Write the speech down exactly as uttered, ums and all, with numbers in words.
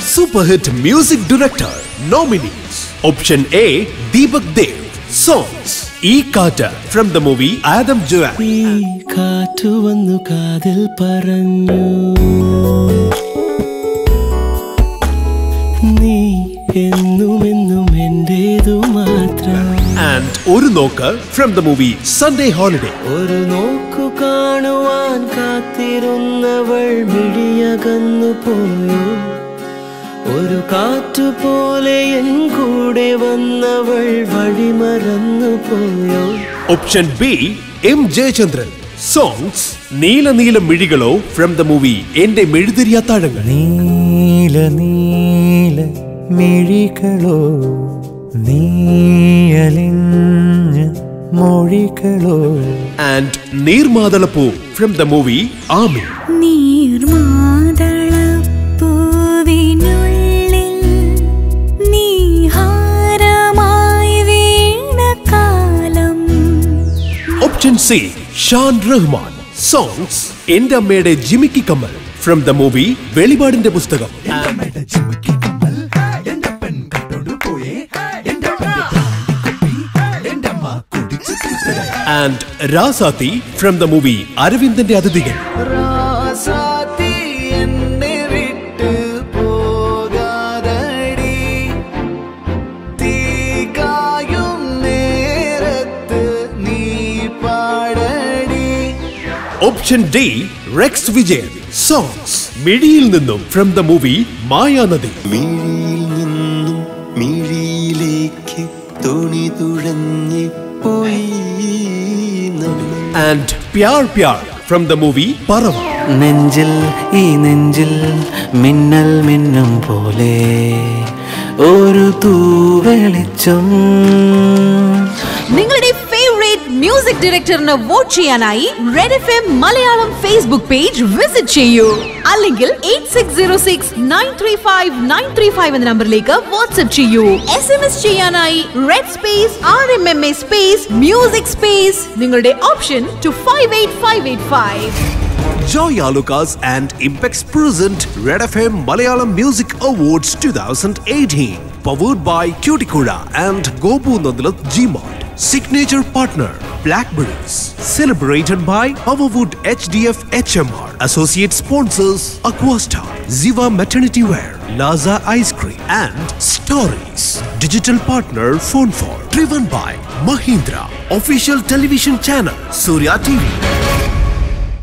Super hit music director. Nominees. Option A. Deepak Dev. Songs. E Kaattu from the movie Adam Joan. E Kaattu vannu kaadil paranju. Nee ennum ennum endedu matram. And Oru Nokku from the movie Sunday Holiday. Oru nokku kaanuvan kaathirunnavൾ മിഴിയകന്നു പോയോ. ഒരു കാറ്റു പോലെ N കൂടെ വന്നവൾ വഴിമറന്നു പോയോ. Option B. M. Jayachandran. Songs. Neela Neela Mizhikalo from the movie Ende Mizhiyil. Neela Neela Mizhikalo Neeyalinja Mozhikalo. And Neermathalappoo from the movie Army. Option C. Shaan Rahman. Songs. Ende Ammeyude Jimikki Kammal from the movie Velipaadinte Pusthakam. And Rasathi from the movie Arvindante Adithigal. Rasathi enne vittu pogadadi teegayum nerathu nee paadadi. Option D. Rex Vijayan. Songs. Mizhiyil Ninnum from the movie Mayanadi. Mizhiyil ninnum mizhiyilekku thoni thudanye poyi. And Pyaar Pyaar from the movie Parava. നെഞ്ചിൽ ഈ നെഞ്ചിൽ മിന്നൽ മിന്നും പോലെ ഒരു തൂവെളിച്ചം. നിങ്ങളുടെ favourite music ഡയറക്ടറിനെ വോട്ട് ചെയ്യാനായി red F M Malayalam Facebook page visit ചെയ്യൂ. അല്ലെങ്കിൽ eight six zero six nine three five nine three five എന്ന നമ്പറിലേക്ക് വാട്സ്ആപ്പ് ചെയ്യൂ. എസ് എം എസ് ചെയ്യാനായി red space R M M A space music space നിങ്ങളുടെ option two five eight five eight five. Joy Alucas and Impex present Red F M Malayalam Music Awards twenty eighteen. Powered by Cuticura and Gopu Nandalat Gmart. Signature partner Blackberries. Celebrated by Powerwood H D F H M R. Associate sponsors Aquastar, Ziva Maternity Wear, Laza Ice Cream and Stories. Digital partner Phone for. Driven by Mahindra. Official television channel Surya T V.